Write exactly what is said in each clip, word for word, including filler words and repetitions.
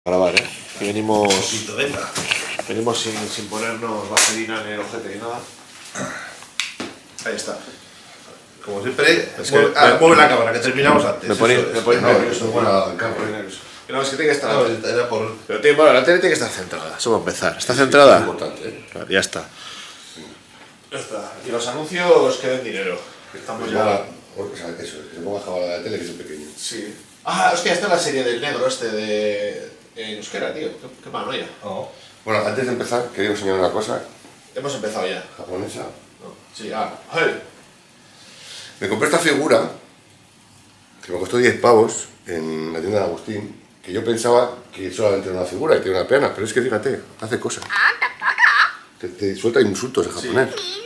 Grabar, ¿eh? Y venimos, Poquito, venga. venimos sin, sin ponernos vaselina en el ojete ni nada. Ahí está. Como siempre, Es mueve, que- ah, me- mueve la cámara, que terminamos antes. Me pone, eso es. me pone No, nervioso. no, bueno, me claro. pone nervioso. Que no, es que tiene que estar. No, era por... Pero tiene, bueno, la tele tiene que estar centrada. Eso va a empezar. ¿Está Es centrada? importante, ¿eh? Claro, ya está. Ya está. Y los anuncios que den dinero. Que estamos Que ya. ponga- O sea, eso, que se ponga jabala de la tele, que es pequeño. Sí. Ah, hostia, esta es la serie del negro este de. En euskera, tío. Qué, qué paranoia. No. Bueno, antes de empezar, quería enseñar una cosa Hemos empezado ya. japonesa. ¿No? Sí, ah. ¡Hey! Me compré esta figura, que me costó diez pavos en la tienda de Agustín, que yo pensaba que solamente era una figura y tenía una pena, pero es que fíjate, hace cosas. Te, te suelta insultos en japonés.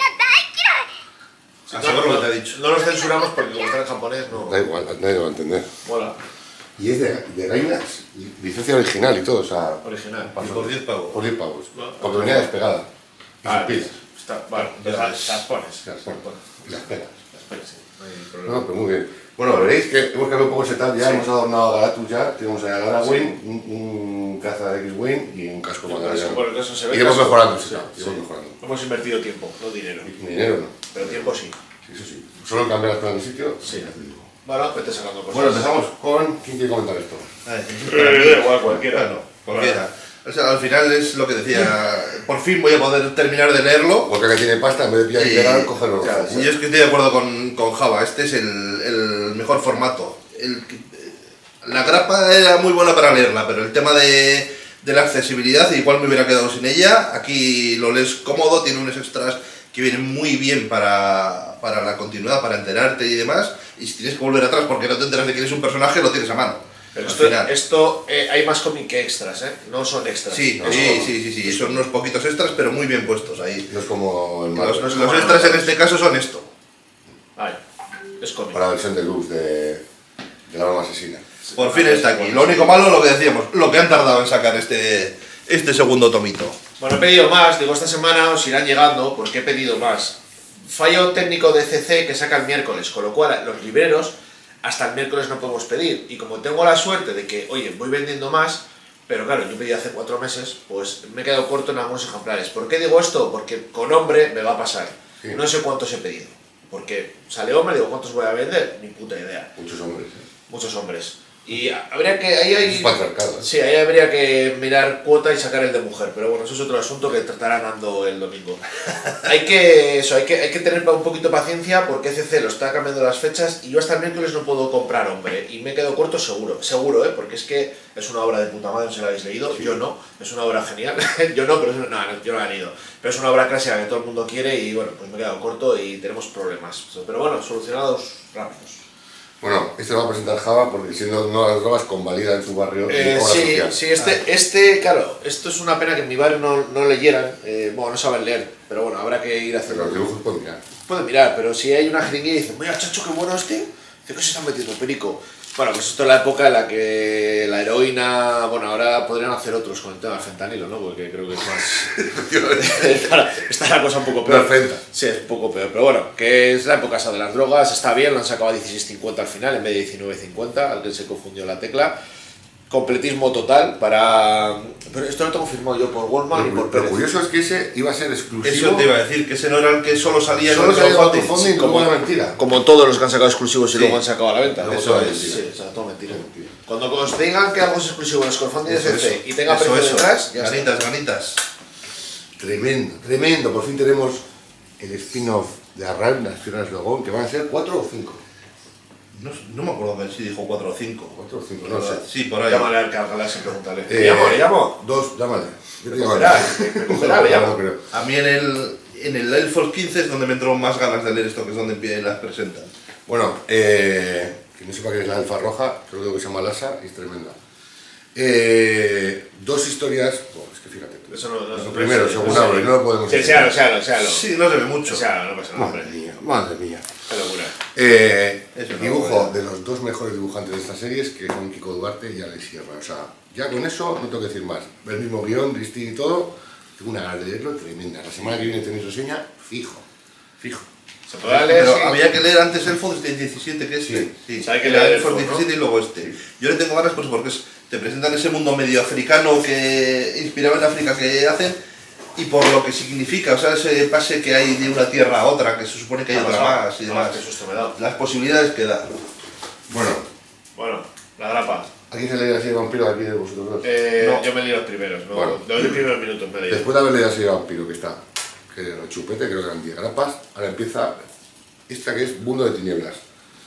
A saber lo que te ha dicho. No los censuramos porque como está en japonés no. Da igual, nadie lo va a entender. Mola. Y es de, de Gainax, licencia original y todo, o sea, Original. Y por diez pavos. por diez pavos. No. Porque venía despegada. Y Ah, sus piezas. está, vale, Ya las, ves. las pones. Las Las pones. pones. Y las pegas. Las pones, sí. No hay problema. No, pero muy bien. Bueno, veréis que hemos cambiado un poco el setup ya, Sí. hemos adornado a Garatus ya, tenemos a Garawin, un, un caza de X-Wing y un casco Bueno, mandaloriano. eso- bueno, eso se ve. Iremos casco. mejorando el Sí, setup, sí. iremos mejorando. Hemos invertido tiempo, no dinero. Y dinero no, Pero tiempo sí. sí, eso sí. Solo cambiar las cosas de sitio. Sí. ya te digo. Bueno, vete sacando cosas. Bueno, empezamos con... ¿Quién quiere comentar esto? Ay, Eh, da igual, cualquiera. Bueno, cualquiera. O sea, al final es lo que decía, por fin voy a poder terminar de leerlo. Porque que tiene pasta, en vez de pillar y Y- pegar, cogerlo. claro, y yo es que estoy de acuerdo con, con Java, este es el, el mejor formato. El que- la grapa era muy buena para leerla, pero el tema de, de la accesibilidad, igual me hubiera quedado sin ella. Aquí lo lees cómodo, tiene unos extras que vienen muy bien para, para la continuidad, para enterarte y demás. Y si tienes que volver atrás porque no te enteras de quién es un personaje, lo tienes a mano. Pero Al esto, final. esto eh, hay más cómic que extras, ¿eh? No son extras. Sí, Es sí, como- sí, sí, sí, son unos poquitos extras, pero muy bien puestos ahí. No es como el Los, Marvel. los- los extras en este caso son esto. Ay, es cómic. Para la versión de luz de, de la broma asesina. Por fin está aquí. Lo único malo, lo que decíamos, lo que han tardado en sacar este, este segundo tomito. Bueno, he pedido más, digo, esta semana os irán llegando porque he pedido más. Fallo técnico de C C que saca el miércoles, con lo cual los libreros hasta el miércoles no podemos pedir. Y como tengo la suerte de que, oye, voy vendiendo más, pero claro, yo pedí hace cuatro meses, pues me he quedado corto en algunos ejemplares. ¿Por qué digo esto? Porque con hombre me va a pasar. Sí. No sé cuántos he pedido. Porque sale hombre, digo, ¿cuántos voy a vender? Ni puta idea. Muchos hombres, ¿eh? Muchos hombres. Y habría que... Ahí hay... Es patriarcado, ¿eh? Sí, ahí habría que mirar cuota y sacar el de mujer, pero bueno, eso es otro asunto que tratará Nando el domingo. hay que eso, hay que, hay que tener un poquito de paciencia porque C C lo está cambiando las fechas y yo hasta el miércoles no puedo comprar, hombre, y me quedo corto seguro, seguro, ¿eh? Porque es que es una obra de puta madre, no sé si la habéis leído, yo no, es una obra genial, yo no, pero es una- no, no, yo no la he leído, pero es una obra clásica que todo el mundo quiere y bueno, pues me he quedado corto y tenemos problemas, pero bueno, solucionados rápidos. Bueno, este lo va a presentar Java porque siendo no las drogas convalida en su barrio Eh, obra sí, social. sí, este, este, claro, esto es una pena que en mi barrio no, no leyeran, eh, bueno, no saben leer, pero bueno, habrá que ir Pero haciendo. los dibujos pueden mirar. Pueden mirar, pero si hay una jeringuilla y dicen, mira, chacho, qué bueno este, dice que se están metiendo perico. Bueno, pues esto es la época en la que la heroína, bueno, ahora podrían hacer otros con el tema del fentanilo, ¿no? Porque creo que es más... está, está la cosa un poco peor. Perfecta. Sí, es un poco peor, pero bueno, que es la época esa de las drogas, está bien, lo han sacado a dieciséis cincuenta al final en vez de diecinueve cincuenta, al que se confundió la tecla. Completismo total para... Pero esto lo tengo firmado yo por Walmart y Lo, por lo Pérez. curioso es que ese iba a ser exclusivo. Eso te iba a decir, que ese no era el que solo salía en Solo el salía en crowdfunding. crowdfunding como una mentira. Como todos los que han sacado exclusivos y Sí. luego han sacado a la venta. Luego Eso todo es, mentira. sí, o sea, todo mentira. Todo mentira. Cuando os digan que algo es exclusivo en los crowdfunding de Eso, C C eso. y tenga Eso, precio eso. detrás, ya está. Ganitas, ganitas. Tremendo, tremendo. Por fin tenemos el spin-off de Arran, las Tierras de Logón, que van a ser cuatro o cinco. No, no me acuerdo de si dijo cuatro o cinco. cuatro o cinco, no sé. Sí, por ahí. Llámale al Cargalas y pregúntale. Eh, ¿Le llamo? ¿Le llamo? Dos, llámale. Yo te Me llamaré. cogerá, me cogerá, le llamo. No creo. A mí en el, en el Elfos quince es donde me entró más ganas de leer esto, que es donde empie- las presentan. Bueno, eh, que no sepa que es la elfa roja, solo digo que se llama Lasa y es tremenda. Eh, dos historias, oh, es que fíjate tú. Eso no, no, Lo no, primero, sí, según sí. abro, y no lo podemos Sí, decir. séalo, séalo, séalo. Sí, no se ve mucho. Séalo, no pasa nada, Madre hombre. mía, madre mía. Qué locura. Eh, Eso no, dibujo bueno. de los dos mejores dibujantes de esta serie, que son Kiko Duarte y Alex Sierra. O sea, ya con eso no tengo que decir más. El mismo guión, Dristy y todo, tengo una ganas de leerlo tremenda. La semana que viene tenéis reseña, fijo, fijo. Se podrá leer, pero sí. había que leer antes el Elfos del diecisiete, que es Sí. sí. O sea, hay que Era leer el Elfos Elfos, diecisiete ¿no? y luego este. Sí. Yo le tengo ganas pues porque es, te presentan ese mundo medio africano que inspirado en África que hacen y por lo que significa, o sea, ese pase que hay de una tierra a otra, que se supone que hay otra más y demás. Qué susto me he dado. Las posibilidades que da. Bueno, Bueno, la grapa. ¿a quién se lee así de vampiro aquí de vosotros dos? Eh, No. Yo me leí los primeros, ¿no? Bueno. Los primeros minutos me he leído. Después de haber leído así de vampiro, que está, que era chupete, creo que eran diez grapas, ahora empieza esta que es Mundo de Tinieblas.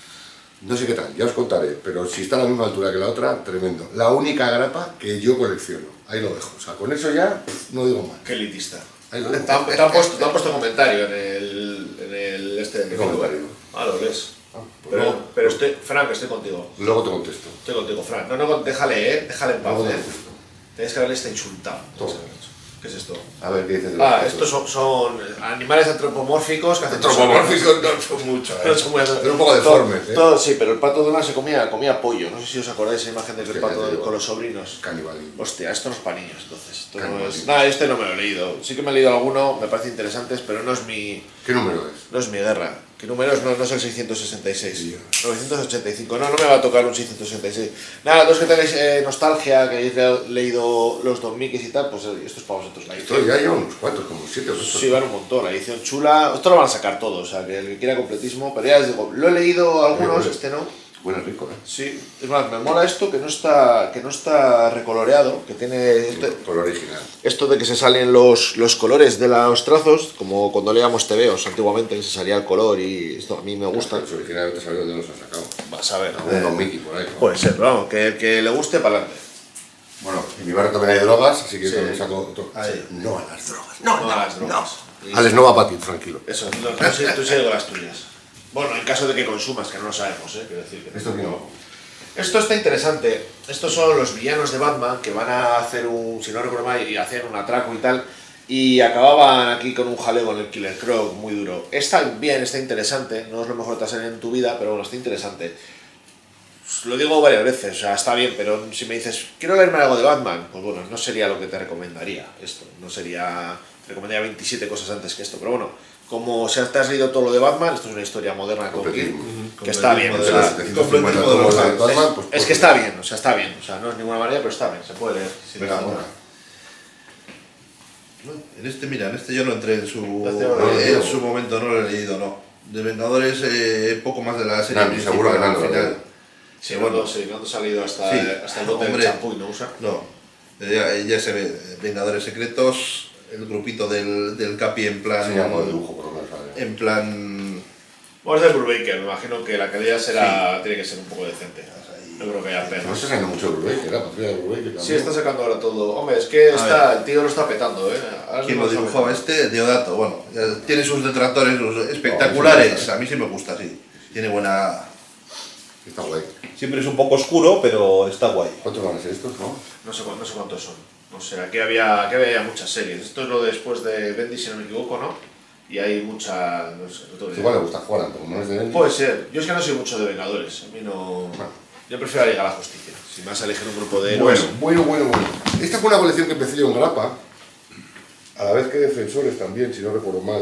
No sé qué tal, ya os contaré, pero si está a la misma altura que la otra, tremendo. La única grapa que yo colecciono, ahí lo dejo. O sea, con eso ya pff, no digo más. Qué elitista. Ahí lo Te dejo. han, te han puesto, te han puesto comentario en el, en el este de ¿Qué comentario? Ah, lo lees. Ah, pues Pero, luego, pero estoy, Frank, estoy contigo. luego te contesto. Estoy contigo, Frank. No, no, déjale, eh. Déjale en paz, Luego te eh. contesto. Tienes que haberle está insultado. Todo. ¿Qué es esto? A ver qué dices de los Ah, patos. estos son, son animales antropomórficos que hacen Antropomórficos no son muchos, ¿eh? Pero son muy- Pero un poco todo- deformes, ¿eh? todo- sí, pero el pato Donald se comía, comía pollo. No sé si os acordáis esa imagen de que el Hostia, pato ya te digo. con los sobrinos. Canibalismo. Hostia, esto no es para niños, entonces. Esto no Canibalismo. es... Nada, este no me lo he leído. Sí que me he leído alguno, me parece interesantes, pero no es mi, ¿Qué número es? no es mi guerra. ¿Qué número es? No, no es el seiscientos sesenta y seis. Dios. novecientos ochenta y cinco. No, no me va a tocar un seiscientos sesenta y seis. Nada, los que tenéis eh, nostalgia, que hayáis le- leído los Don Mickeys y tal, pues eh, esto es para vosotros. La Esto edición. ya lleva unos cuantos, como siete o ocho. Sí, van un montón. La edición chula. Esto lo van a sacar todo, o sea, que el que quiera completismo. Pero ya os digo, lo he leído algunos, bueno. este no. Bueno, rico, ¿eh? Sí, es más, me mola esto que no está, que no está recoloreado, que tiene este- Por original. esto de que se salen los, los colores de los trazos, como cuando leíamos tebeos antiguamente, que se salía el color y esto a mí me gusta. Pues originalmente sabía dónde los han sacado. Vas a ver. Un Don Mickey por ahí, ¿no? Puede ser, pero vamos, que el que le guste, para adelante. Bueno, en mi barrio también hay drogas, así que Sí. también saco otro. Ahí. No a las drogas. No, No a las drogas. Y- Alex no va para ti, tranquilo. Eso, tú, tú, sí- tú sigue con las tuyas. Bueno, en caso de que consumas, que no lo sabemos, ¿eh? Quiero decir que Esto que no. Esto está interesante. Estos son los villanos de Batman que van a hacer un, si no recuerdo mal, y hacían un atraco y tal. Y acababan aquí con un jaleo con el Killer Croc muy duro. Está bien, está interesante. No es lo mejor que te va a salir en tu vida, pero bueno, está interesante. Lo digo varias veces, o sea, está bien, pero si me dices, quiero leerme algo de Batman, pues bueno, no sería lo que te recomendaría esto. No sería. Te recomendaría veintisiete cosas antes que esto, pero bueno, como si te has leído todo lo de Batman, esto es una historia moderna con Kirk, Completismo. que está bien. O Completismo sea, de- setecientos cincuenta tomos de Batman, pues, es pues, que está bien, o sea, está bien. O sea, no es ninguna manera, pero está bien, se puede leer. sin Venga, duda. bueno. En este, mira, en este yo no entré en su, Este no lo he en leído. su momento, no lo he leído, no. De Vengadores, eh, poco más de la serie Nando, principal, seguro que al Nando lo final. lee. Sí, bueno, sí, no te ha salido hasta, Sí, hasta el bote del hombre. champú y no usa. No, ya, ya se ve, eh, Vengadores Secretos, el grupito del, del Capi en plan... Sí, algo de dibujo, por lo menos. ¿vale? En plan... Bueno, es de Brubaker, me imagino que la calidad será, tiene que ser un poco decente. No creo que haya No pena. se sacando mucho de Brubaker, la patrulla de Brubaker también. Sí, está sacando ahora todo. Hombre, es que está, ver. el tío lo está petando, ¿eh? Ahora ¿Quién no lo está dibujaba petando. este? Deodato, bueno, ya tiene sus detractores sus espectaculares, sí, sí. a mí sí me gusta, sí. Tiene buena... Está guay. Siempre es un poco oscuro, pero está guay. ¿Cuántos van a ser estos, no? No sé, cu- no sé cuántos son. No sé, aquí había, aquí había muchas series. Esto es lo de después de Bendy, si no me equivoco, ¿no? Y hay mucha... No sé, no tengo ni Igual idea. le gusta jugar, como no es de él. Puede ser. Yo es que no soy mucho de Vengadores. A mí no... No. Yo prefiero la Liga de la Justicia. Si me vas a elegir un grupo de Bueno, héroes... bueno, bueno, bueno. Esta fue una colección que empecé yo en grapa, a la vez que Defensores también, si no recuerdo mal,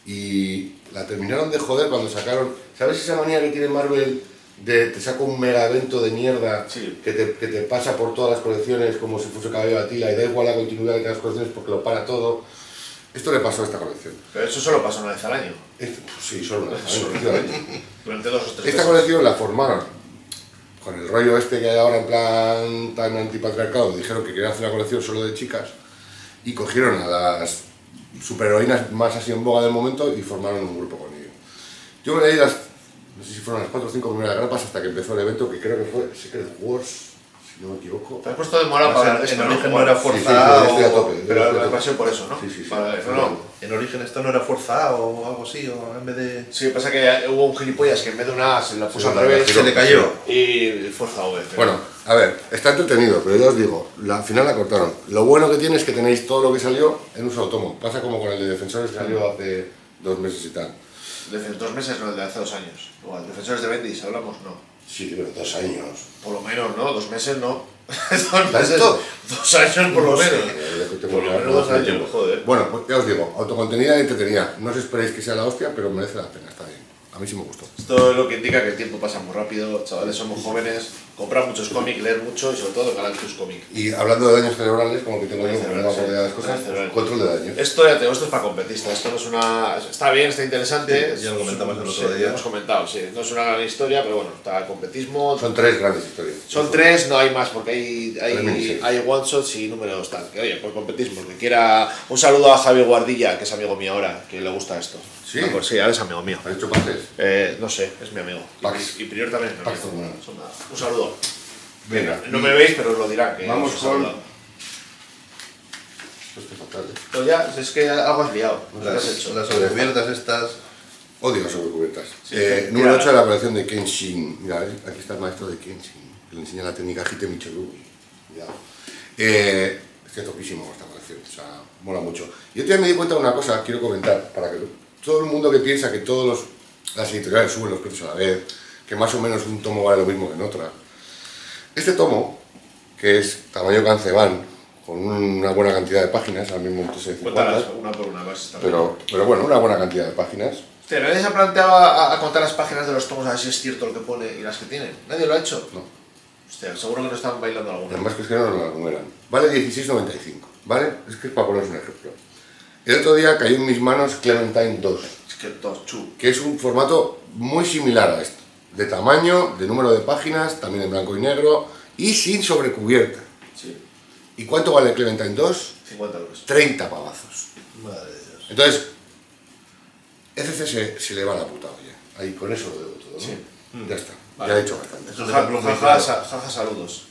y la terminaron de joder cuando sacaron... ¿Sabes esa manía que tiene Marvel de te saca un mega evento de mierda Sí. que, te, que te pasa por todas las colecciones como si fuese Cabello de Atila y da igual la continuidad de las colecciones porque lo para todo? Esto le pasó a esta colección. Pero eso solo pasa una vez al año. Este- pues sí, solo una vez, efectivamente. Durante dos o tres Esta meses. colección la formaron con el rollo este que hay ahora en plan tan antipatriarcado. Dijeron que querían hacer una colección solo de chicas y cogieron a las superheroínas más así en boga del momento y formaron un grupo con ellos. Yo me leí las, no sé si fueron las cuatro o cinco primeras grapas hasta que empezó el evento, que creo que fue Secret Wars, si no me equivoco. Te has puesto de moral para hablar de en esto, origen ¿no? no era Sí, sí, sí, Forza yo estoy a o- tope. yo Pero estoy a la tope. pasión por eso, ¿no? Sí, sí, sí. Para- no, no. En origen esto no era Forza A o algo así, o en vez de... Sí, pasa que hubo un gilipollas que en vez de una A se la puso Sí, al la revés. giró. Se le cayó. Y Fuerza V. pero- Bueno, a ver, está entretenido, pero ya os digo, la, al final la cortaron. Lo bueno que tiene es que tenéis todo lo que salió en un solo tomo. Pasa como con el de Defensores que salió hace dos meses y tal. De hace dos meses, no, el de hace dos años. Igual, Defensores de Bendis, hablamos, no. Sí, pero dos años. Por lo menos, ¿no? Dos meses, no. dos meses. ¿Tanto? Dos años, por lo No sé, menos. eh, tengo Por lo ya menos dos no años, tiempo. joder. Bueno, pues ya os digo, autocontenida y entretenida. No os esperéis que sea la hostia, pero merece la pena, está bien. A mí sí me gustó. Esto es lo que indica que el tiempo pasa muy rápido, chavales, somos jóvenes, comprar muchos cómics, leer mucho y sobre todo Galactus Comic. Y hablando de daños cerebrales, como que tengo yo, que no me Cerebral, acuerdo de las sí. cosas, Cerebral. control de daños. Esto ya te digo, esto es para competistas, esto no es una... Está bien, está interesante. Sí, ya lo comentamos el otro sí, día. hemos comentado, sí. No es una gran historia, pero bueno, está el competismo. Son tres grandes historias. Son tres, no hay más, porque hay, Tres hay, miniseries. hay one-shots y números tal. Que oye, por competismo, el que quiera... Un saludo a Javi Guardilla, que es amigo mío ahora, que le gusta esto. ¿Sí? Ah, pues sí, ahora es amigo mío. ¿Has hecho pases? Eh, no sé, es mi amigo. Pax. Y, y Prior también es mi Pax amigo. Tornado. Son nada. Un saludo. Venga. No me veis, pero os lo dirá. Que Vamos os he con- saludado. Esto es que fatal, ¿eh? Pero ya, es que algo has liado. No sé qué has Las, hecho. las sobrecubiertas estas... Odio las sobrecubiertas. Sí, eh, sí. número Mira. ocho de la colección de Kenshin. Mira, ¿ves? Aquí está el maestro de Kenshin, que le enseña la técnica Hite Michorugi. Cuidado. Eh, es que es topísimo esta colección, o sea, mola mucho. Y otro día me di cuenta de una cosa, quiero comentar, para que todo el mundo que piensa que todas las editoriales suben los precios a la vez, que más o menos un tomo vale lo mismo que en otra. Este tomo, que es tamaño Kanzeban, con una buena cantidad de páginas, al mismo tiempo se Cuéntalas una por una, vas a estar pero, pero bueno, una buena cantidad de páginas. Hostia, ¿nadie se ha planteado a, a contar las páginas de los tomos a ver si es cierto lo que pone y las que tienen? ¿Nadie lo ha hecho? No. Hostia, seguro que no están bailando alguna. Además que es que no nos la numeran. Vale dieciséis noventa y cinco, ¿vale? Es que es para poneros un ejemplo. El otro día cayó en mis manos Clementine dos, Es que dos, chu. que es un formato muy similar a esto. De tamaño, de número de páginas, también en blanco y negro y sin sobrecubierta. Sí, ¿Y cuánto vale Clementine dos? cincuenta euros. treinta pavazos. Madre de Dios. Entonces, F C se, se le va la puta olla. Ahí con eso lo debo todo, ¿no? Sí. Ya está, Vale. ya he dicho bastante. Eso es Ja- ejemplo muy Jaja, claro. sa- jaja, saludos.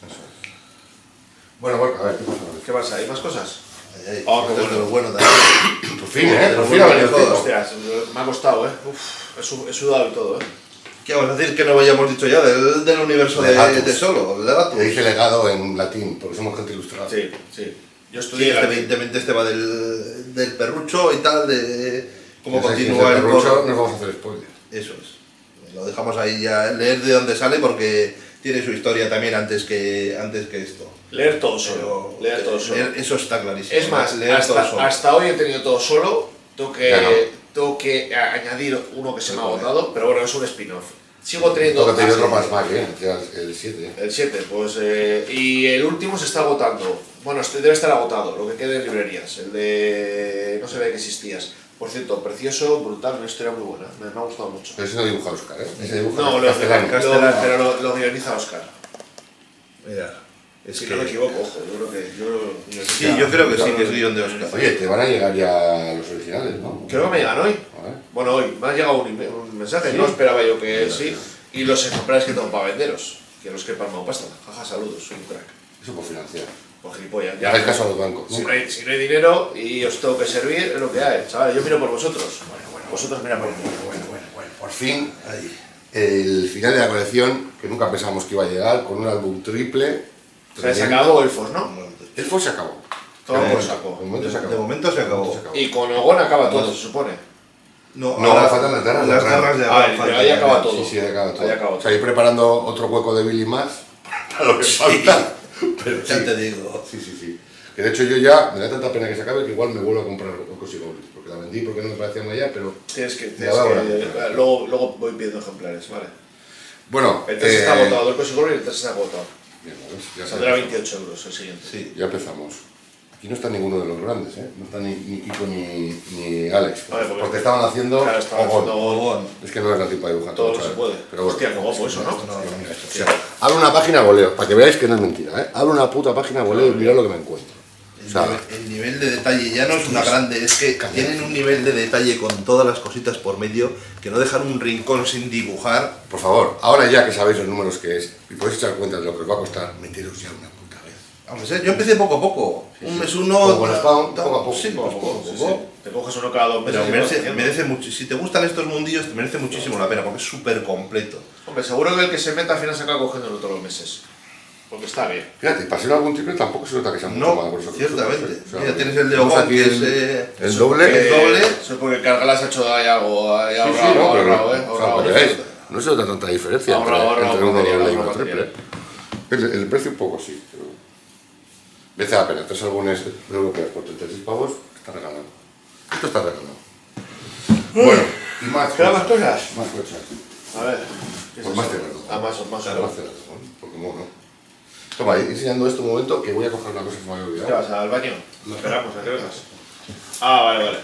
Bueno, bueno, a ver, ¿qué pasa? ¿Qué pasa? ¿Hay más cosas? Ay, ay, Oh, qué esto es bueno. lo bueno también. Por fin, ¿eh? Por fin Bueno, ha venido joder. todo. Hostias, me ha costado, ¿eh? Uf, he, su- he sudado y todo, ¿eh? ¿Qué vamos a decir que no hayamos dicho ya del, del universo de, Legatus. de Solo? El Legatus. Le dice legado en latín, porque somos gente ilustrada. Sí, sí. Yo Sí, estudié este, latín. evidentemente este va del, del perrucho y tal, de cómo Ya sabes que continúa si es el de Perrucho, coro. nos vamos a hacer spoiler. Eso es. Lo dejamos ahí ya, leer de dónde sale porque tiene su historia también antes que, antes que esto. Leer todo solo. Pero, leer todo eh, solo. leer- eso está clarísimo. Es más, leer todo hasta, solo. hasta hoy he tenido todo solo. Tengo que, Ya no. tengo que a- añadir uno que se me ha agotado, pero bueno, es un spin-off. Sigo teniendo. Toca tener ah, otro más más, ¿eh? Ya el siete. El siete, pues. Eh, y el último se está agotando. Bueno, este debe estar agotado, lo que quede en librerías. El de. No se ve que existías. Por cierto, precioso, brutal, una historia muy buena. Me, me ha gustado mucho. Pero ese no dibuja Oscar, ¿eh? Ese dibuja No, lo, Castellano. lo- Castellano. pero lo, lo guioniza Oscar. Mira, es Si que... no me equivoco, ojo, yo creo que. Yo, Sí, yo creo que sí, que es guión de Oscar. Oye, te van a llegar ya los originales, ¿no? Creo que me llegan hoy. A ver. Bueno, hoy me ha llegado un, email- un mensaje, ¿Sí? no esperaba yo que sí. Y los ejemplares que tengo para venderos, que los que he palmado pasta. Jaja, saludos, soy un crack. Eso por financiar. Por gilipollas. No hagáis caso a los bancos. Si no, nunca. hay, si no hay dinero y os tengo que servir, es lo que hay, chavales. Yo miro por vosotros. Vosotros mira por mí. Bueno, bueno, bueno. Por fin, el final de la colección, que nunca pensamos que iba a llegar, con un álbum triple. O sea, se tremendo. acabó Elfos, ¿no? El Fos se acabó. Todo De por momento, saco. De momento se acabó. De momento se acabó. De momento Y con Ogon acaba todo, se supone. No, No, ahora faltan las garras de Las Abraham. garras de Ah, Abraham el- faltan ahí acaba también. todo. Sí, sí, ahí acaba todo. Ahí acaba O sea, ir preparando otro hueco de Billy más para lo que falta. Pero Ya sí. te digo. Sí, sí, sí. Que de hecho yo ya, me da tanta pena que se acabe que igual me vuelvo a comprar Ocos y Goblins, porque la vendí porque no me parecía una ya, pero... Tienes que. Ya Tienes va, que bueno. luego, luego voy pidiendo ejemplares, vale. Bueno, El tres eh, está agotado, el Cosy Goblin y el tres está agotado. mira, ¿ves? Ya, Saldrá ya- veintiocho euros el siguiente. Sí. ya empezamos. Aquí no está ninguno de los grandes, ¿eh? No está ni, ni Kiko ni, ni Alex, Vale, porque- porque estaban haciendo Claro, estaban Ogón. haciendo Ogón. Es que no es la tipa de dibujar Todo no ¿sabes? se puede. Pero bueno. Hostia, qué guapo eso, ¿no? No, no, Mira esto, o Sí. sea, abro una página voleo, para que veáis que no es mentira, ¿eh? Abro una puta página voleo y mirad lo que me encuentro. O El, sea, nivel, el nivel de detalle ya no es una grande, es que tienen un nivel de detalle con todas las cositas por medio que no dejan un rincón sin dibujar. por favor, ahora ya que sabéis los números que es y podéis echar cuenta de lo que os va a costar, meteros ya una puta vez. Vamos a ver, yo empecé poco a poco, un sí. mes uno, Como con ta- Spawn, ta- poco a poco. sí, Poco a pues poco, poco a sí, poco. sí. Te coges uno cada dos meses. Pero y vas merece, haciendo. merece mucho, si te gustan estos mundillos, te merece muchísimo la pena porque es súper completo. Hombre, seguro que el que se meta al final se acaba cogiendo todos los meses. Porque está bien. Fíjate, para ser algún triple tampoco se nota que sea mucho No, más grueso que ciertamente. nosotros, ¿eh? O sea, Mira, tienes el de tenemos Ogón, aquí que el, es, eh, el eso, doble. que- Eh, doble. Eso es porque Cargalas ha hecho ahí algo. Ahí Sí, ahorrado, sí, no, pero ahorrado, eh. o sea, Ahorrado, que veáis, ahorrado. no se nota tanta diferencia Ahorrado, entre, ahorrado entre uno material, doble y ahorrado uno triple. material. El, el precio un poco sí, pero... Merece la pena, tres álbumes europeos por treinta y seis pavos, está regalado. Esto está regalado. Bueno, y más ¿Quedan más cosas? Más cosas. A ver. ¿qué es Pues eso? más cerrado. Ah, más, más Claro, cerrado. más cerrado, ¿no? Pokémon, ¿no? Toma, ir enseñando esto un momento que voy a coger una cosa que me había ¿Qué olvidado. vas, al baño? Lo esperamos, ¿a qué vengas? Ah, vale, vale.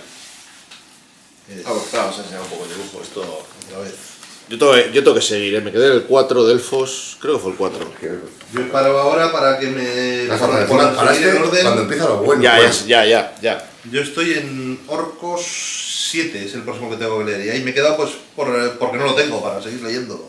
Ah, pues claro, vamos a enseñar un poco de dibujo, esto otra vez. Yo tengo, yo tengo que seguir, ¿eh? Me quedé en el cuatro de Elfos, creo que fue el cuatro. Yo paro ahora para que me... Las para encima, poner paraste en orden. cuando empieza lo bueno. Ya, bueno. ya, ya, ya. Yo estoy en Orcos siete, es el próximo que tengo que leer. Y ahí me he quedado pues por, porque no lo tengo, para seguir leyéndolo.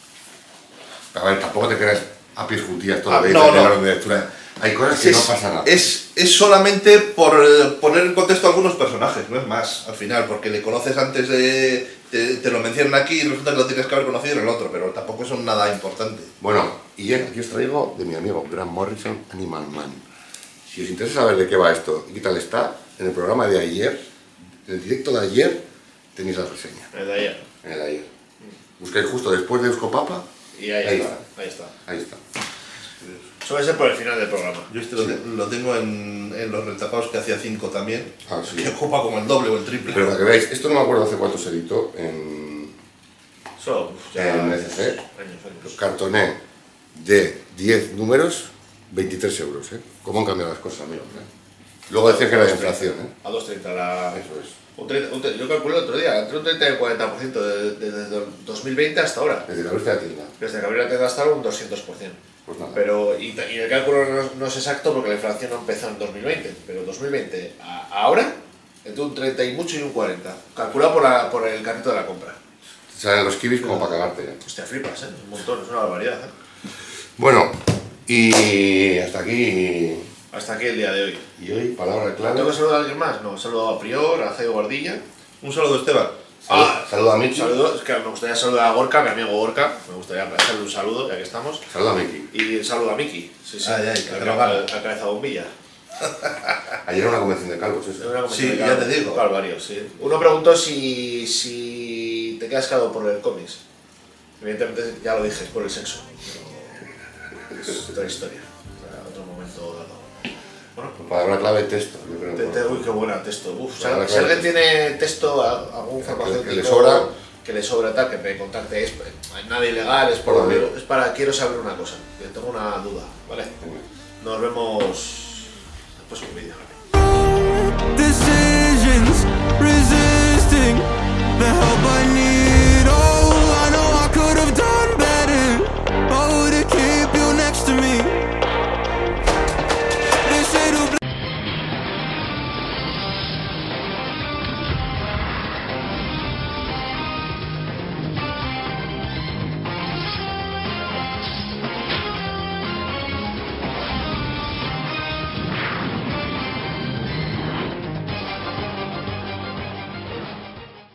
A ver, tampoco te creas a pies juntillas todo Ah, de no, no. de lectura. Hay cosas que Es, no pasa nada. es, es solamente por eh, poner en contexto a algunos personajes, no es más, al final, porque le conoces antes de... Te, te lo mencionan aquí y resulta que lo tienes que haber conocido en el otro, pero tampoco son nada importante. Bueno, y aquí os traigo de mi amigo Grant Morrison, Animal Man. Si os interesa saber de qué va esto y qué tal está, en el programa de ayer, en el directo de ayer, tenéis la reseña. El de ayer. En el de ayer. Buscáis justo después de Euskopapa. Y ahí, Ahí está, está. ahí está. Ahí está. Suele ser por el final del programa. Yo este lo, te- lo tengo en, en los retapados que hacía cinco también, Ah, sí. que ocupa como el doble o el triple. Pero para que veáis, esto no me acuerdo hace cuánto se editó en Eso, uf, ya. En N C C. Años, años. cartoné de diez números, veintitrés euros, ¿eh? ¿Cómo han cambiado las cosas, amigos? ¿eh? Luego decían que era de inflación, ¿eh? A dos treinta la. Eso es. Un treinta, un tre- yo calculé el otro día, entre un treinta y un cuarenta por ciento de- de- desde el dos mil veinte hasta ahora. Desde la vista de la tienda. Desde que abrió la tienda hasta ahora un doscientos por ciento. Pues nada. Pero, y, ta- y el cálculo no, no es exacto porque la inflación no empezó en dos mil veinte, pero dos mil veinte a ahora, entre un treinta y mucho y un cuarenta. Calculado por, la, por el carrito de la compra. Te salen los kibis como para cagarte ya. Hostia, flipas, ¿eh? Un montón, es una barbaridad, ¿eh? Bueno, y hasta aquí. Hasta aquí el día de hoy. Y hoy, palabra clave. ¿Tengo que saludar a alguien más? No, saludo a Prior, a Jairo Guardilla. Un saludo, Esteban. Salud, Ah, saluda a Michi. Saludo, es que me gustaría saludar a Gorka, mi amigo Gorka. Me gustaría hacerle un saludo, ya que estamos. Saluda a Miki. Y saludo a Miki. Sí, sí. Ay, ay, que a, te lo gano. a, a cabeza bombilla. Ayer era una convención de calvos, Es eso. una convención Sí, de ya cal- te digo. Calvario, sí. Uno preguntó si, si te quedas calvo por el cómics. Evidentemente ya lo dije, es por el sexo. Pero es otra historia. Para otro momento dado. Bueno, Palabra clave texto, yo creo. te, ¿no? te, uy, qué buena texto. Uf, si, Palabra si clave, alguien texto. tiene texto, a- algún farmacéutico que le sobra. que le sobra tal, que me contacte, es nada ilegal, es, Por por, amigo. es para, quiero saber una cosa, que tengo una duda, ¿vale? Venga. Nos vemos